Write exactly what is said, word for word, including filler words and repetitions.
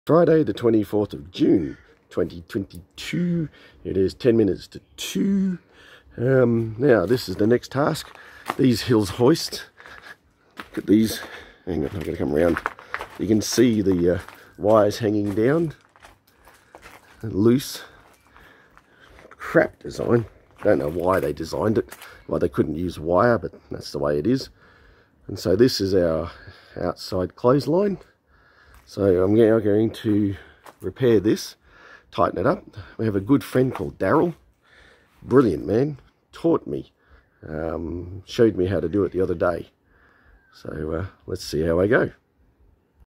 Friday the twenty-fourth of June twenty twenty-two. It is ten minutes to two. Um, now this is the next task. These hills hoist. Look at these. Hang on, I'm going to come around. You can see the uh, wires hanging down. Loose. Crap design. Don't know why they designed it. Why they couldn't use wire, but that's the way it is. And so this is our outside clothesline. So I'm now going to repair this, tighten it up. We have a good friend called Daryl. Brilliant man. Taught me. Um, showed me how to do it the other day. So uh, let's see how I go.